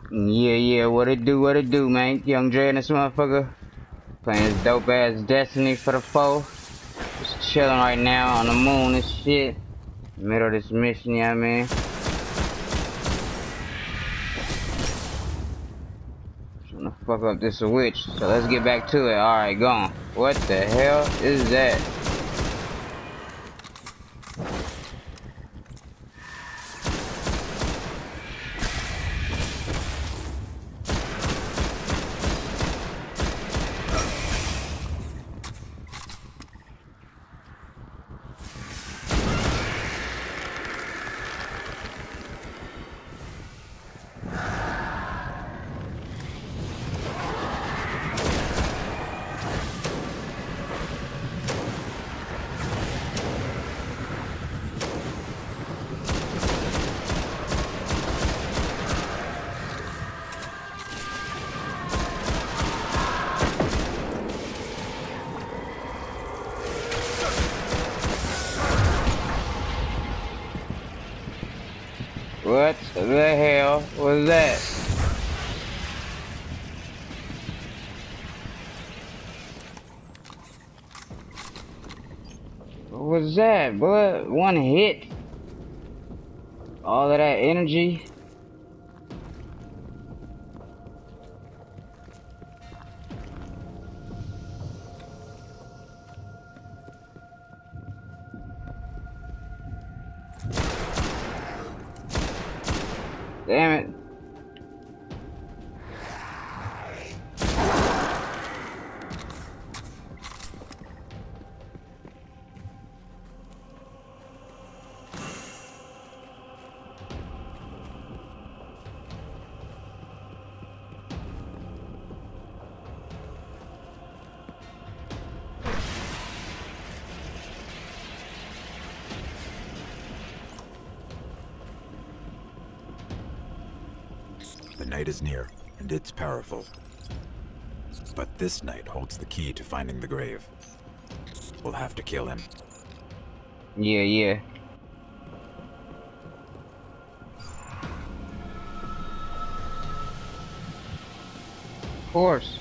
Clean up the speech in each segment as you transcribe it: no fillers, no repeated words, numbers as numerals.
Yeah, yeah, what it do, man? Young Dre and this motherfucker playing this dope ass Destiny for the foe. Just chilling right now on the moon and shit. Middle of this mission, yeah, man. Trying to fuck up this witch. So let's get back to it. Alright, gone. What the hell is that? What the hell was that? What was that, boy? One hit. All of that energy. Damn it. The night is near, and it's powerful. But this night holds the key to finding the grave. We'll have to kill him. Yeah, yeah. Of course.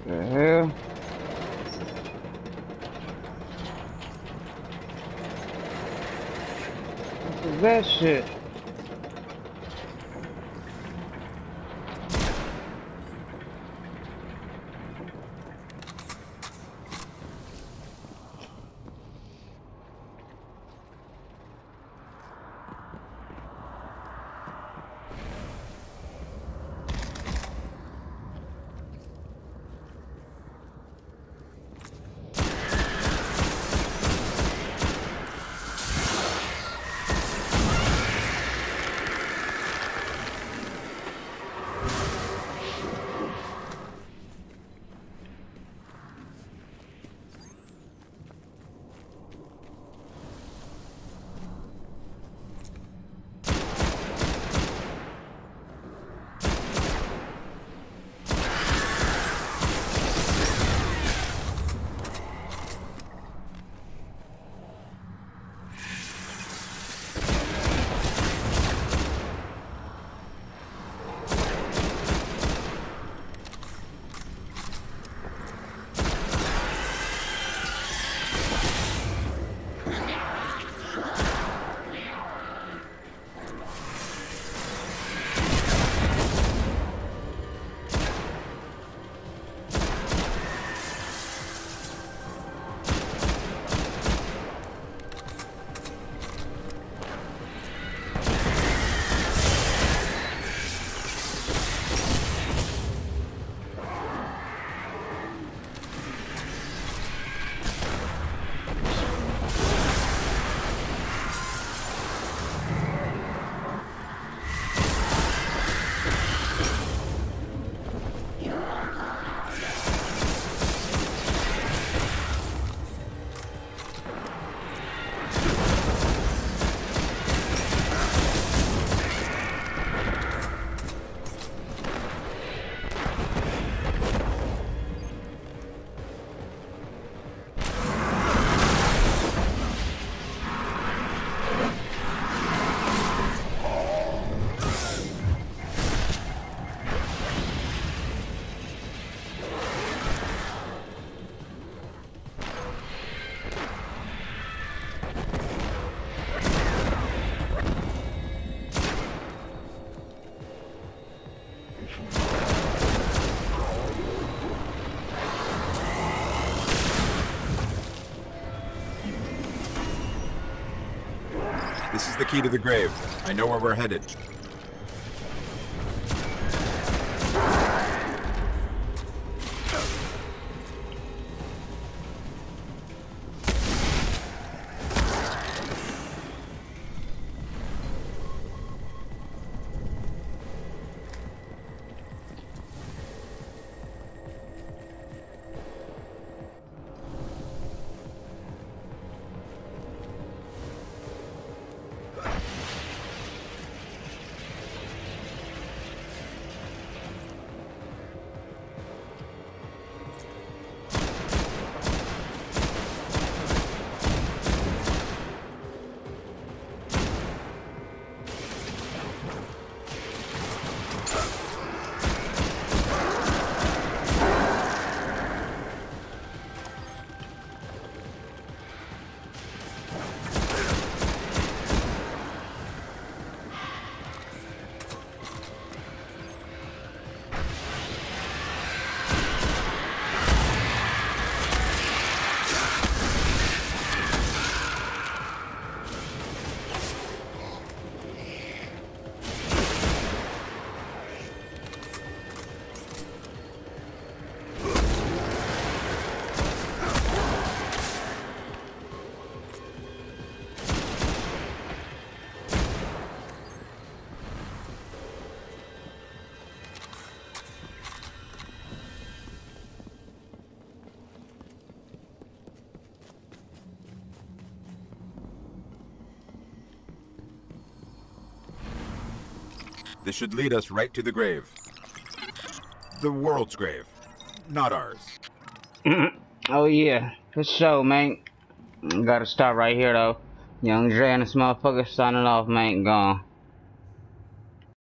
The hell? What is that shit? This is the key to the grave. I know where we're headed. This should lead us right to the grave. The world's grave, not ours. Oh yeah, for sure, man. Gotta stop right here though. Young Dre and this motherfucker signing off, man. Gone.